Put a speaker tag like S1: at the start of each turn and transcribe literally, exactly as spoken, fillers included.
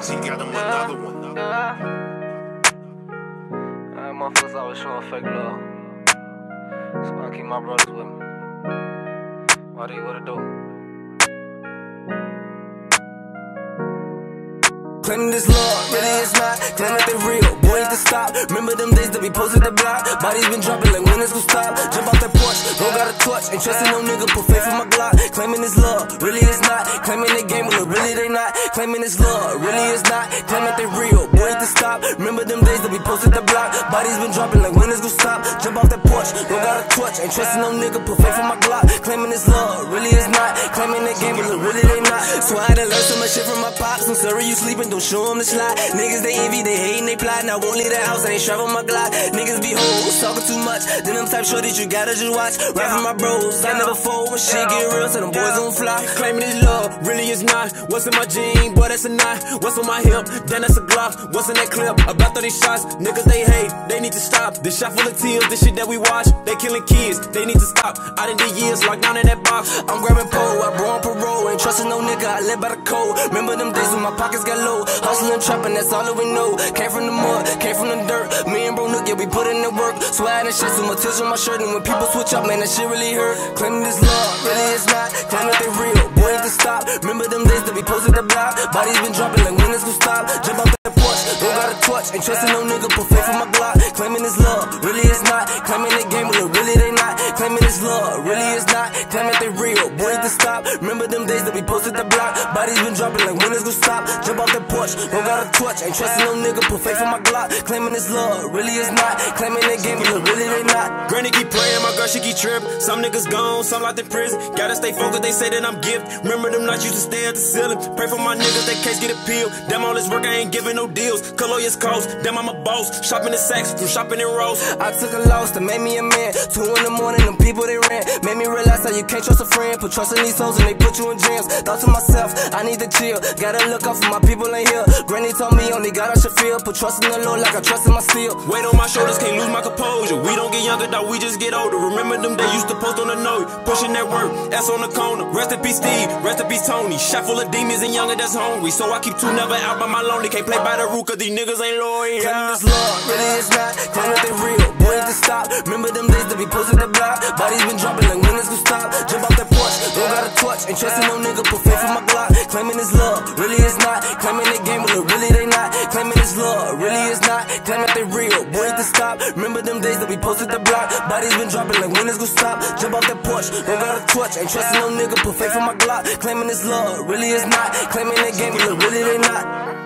S1: He got him another one.
S2: Yeah. Uh, motherfuckers always showing fake love, so I keep my brothers with me. Why do you what it do?
S3: Claiming this love, really it's not. Claim that they real, boy need to stop. Remember them days that we posted the block. Bodies been dropping like when it's gon' stop. Jump off that porch, don't got a torch. Ain't trusting no nigga, put faith in my Glock. Claiming this love, really it's not. Claiming they game, but really they not. Claiming this love, really it's not. Claim that they real, boy need to stop. Remember them days that we posted the block. Bodies been dropping like when it's gon' stop. Jump off that porch, don't got a torch. Ain't trusting no nigga, put faith in my Glock. Claiming this love, really it's not. Claiming they game, but really they not. So I had to learn so much shit from my pops. I'm sorry you sleeping, don't show them the slide. Niggas they envy, they hating, they plot. Now won't leave the house, I ain't strapping my Glock. Niggas be hoes, talking too much. Then them type shorties you gotta just watch. Rap for my bros, I never fold. When shit get real, so them boys don't fly.
S4: Claiming this love, really is not. What's in my jean, boy that's a knot. What's on my hip, then that's a Glock. What's in that clip, about thirty shots. Niggas they hate, they need to stop. This shot full of tears, this shit that we watch. They killing kids, they need to stop. I done did years, locked down in that box.
S3: I'm grabbing pole, I bro on parole. Ain't trusting no nigga, I live by the code. Remember them days when my pockets got low. Hustling, trapping, that's all that we know. Came from the mud, came from the dirt. Me and bro Nook, yeah, we put in the work. Swag and shit, so my tears on my shirt. And when people switch up, man, that shit really hurt. Claiming this love, really it's not. Claiming that they real, boy need to stop. Remember them days that we posted the block. Bodies been dropping like when it's gon' stop. Jump off that porch, don't got a torch. Ain't trusting no nigga, put faith in my Glock. Claiming this love, really it's not. Claiming they game, but really they not. Claiming this love, really it's not. Claiming they real, boy need to stop. Remember them days that we posted the block. Bodies been dropping like when it's gon' stop. Jump off that porch, don't got a torch. Ain't trusting no nigga, put faith in my Glock. Claiming this love, really it's not. Claiming they game, but really they not.
S4: Granny keep playing, my girl she keep tripping. Some niggas gone, some locked in prison. Gotta stay focused, they say that I'm gifted. Remember them nights used to stay at the ceiling. Pray for my niggas, that case get appealed. Damn all this work, I ain't giving no deals. Call lawyers cost, damn I'm a boss. Shopping in sacks, from shopping in rows.
S3: I took a loss that made me a man. Two in the morning, them people they ran. Made me realize how you can't trust a friend. Put trust in these souls and they put you in jams. Thought to myself, I need to chill. Gotta look out for my people in here. Granny told me only God I should feel. Put trust in the Lord like I trust in my steel.
S4: Weight on my shoulders, can't lose my composure. We don't get younger, dog, we just get older. Remember them they used to post on the note. Pushing that work, S on the corner. Rest in peace Steve, rest in peace Tony. Shot full of demons and younger that's hungry. So I keep two never out by my lonely. Can't play by the rule cause these niggas ain't loyal.
S3: Claiming this love, really it's not. Claiming that they real, boy need to stop. Remember them days that we posted the block. Bodies been dropping like when it's gon' stop. Jump off that porch, don't got a torch. Ain't trusting no nigga, put faith in my Glock. Claiming this love, really it's not. Claiming they game, but really they not. Claiming this love, really it's not. Claiming that they real, boy need to stop. Remember them days that we posted the block. Bodies been dropping like when it's gon' stop. Jump off that porch, don't got a torch. Ain't trusting no nigga, put faith in my Glock. Claiming this love, really it's not. Claiming they game, but really they not.